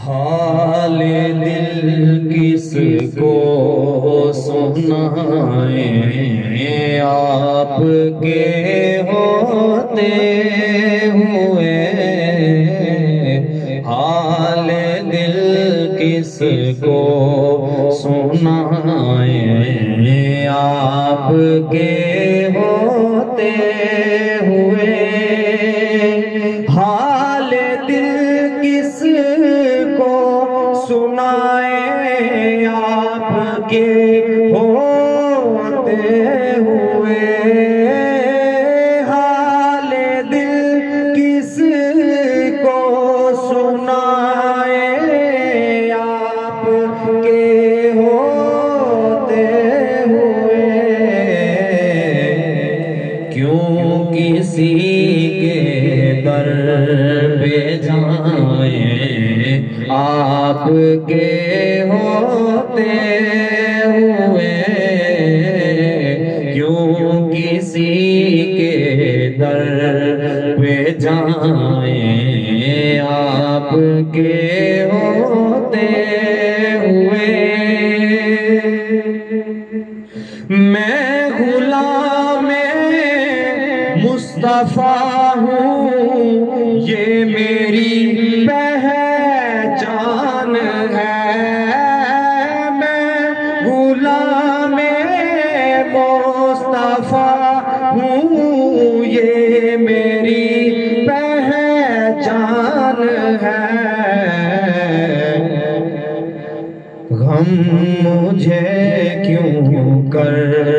حال دل کس کو سنائیں آپ کے ہوتے ہوئے، حال دل کس کو سنائیں آپ کے ہوتے ہوئے، حال دل کس کو سنائیں آپ کے ہوتے ہوئے، حال دل کس کو سنائیں آپ کے ہوتے ہوئے، کیوں کسی کے در پہ جائیں آپ کے ہوتے ہوئے، کیوں کسی کے در پہ جائیں آپ کے ہوتے ہوئے، میں غلام مصطفیٰ ہوں یہ میری پہچان ہے، میں غلام مصطفیٰ ہوں یہ میری پہچان ہے، غم مجھے کیوں کر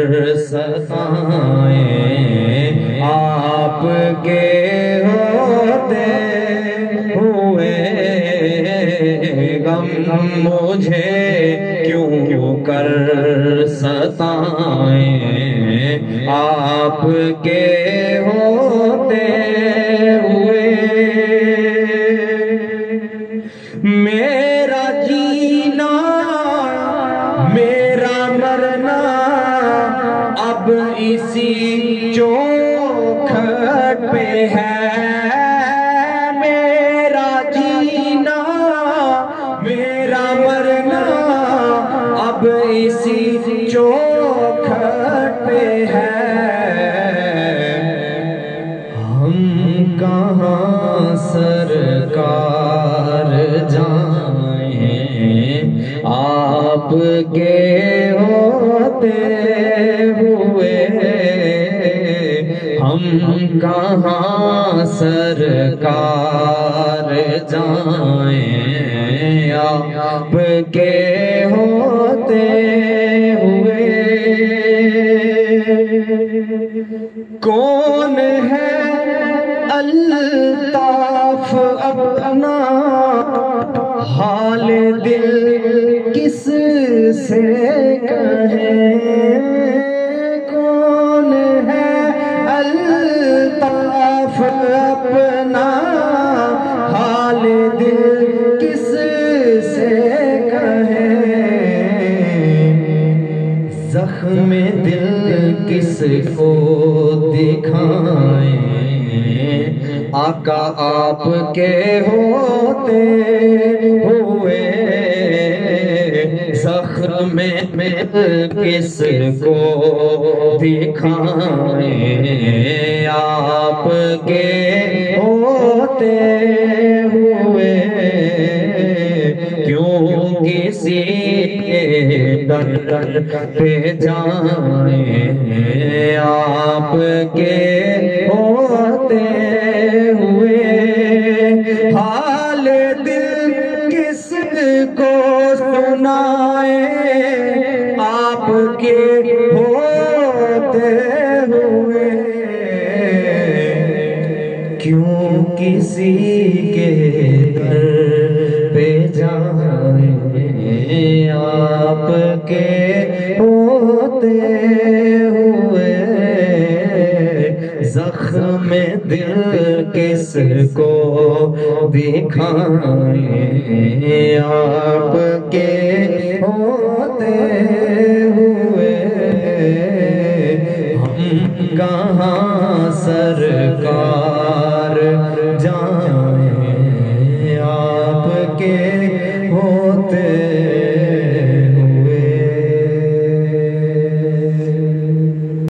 ستائیں آپ کے ہوتے ہوئے، غم مجھے کیوں کر ستائیں آپ کے ہوتے ہوئے، میرا جینا میرا مرنا اب اسی چوکھٹ پہ ہے، میرا جینا میرا مرنا اب اسی چوکھٹ پہ ہے، ہم کہاں سرکار جائیں آپ کے ہوتے ہوئے، ہم کہاں سرکار جائیں آپ کے ہوتے ہوئے، کون ہے الطاف اپنا حال دل کس سے کہیں، کون ہے الطاف اپنا حال دل کس سے کہیں، زخم دل کس کو دکھائیں آقا آپ کے ہوتے ہوئے، زخم کس کو دکھائیں آپ کے ہوتے ہوئے، کیوں کسی کے در پہ جائیں آپ کے ہوتے ہوئے، حال دل کس کو سنائیں آپ کے ہوتے ہوئے، کیوں کسی کے در پہ جائیں آپ کے ہوتے ہوئے، زخم دل کس کو دکھائیں آپ کے ہوتے ہوئے، ہم کہاں سرکار جائیں آپ کے